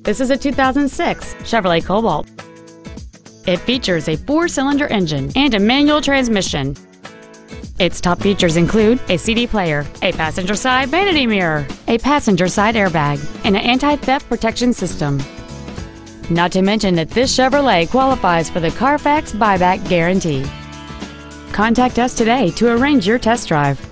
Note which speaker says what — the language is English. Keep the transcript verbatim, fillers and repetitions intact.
Speaker 1: This is a two thousand six Chevrolet Cobalt. It features a four-cylinder engine and a manual transmission. Its top features include a C D player, a passenger side vanity mirror, a passenger side airbag, and an anti-theft protection system. Not to mention that this Chevrolet qualifies for the Carfax buyback guarantee. Contact us today to arrange your test drive.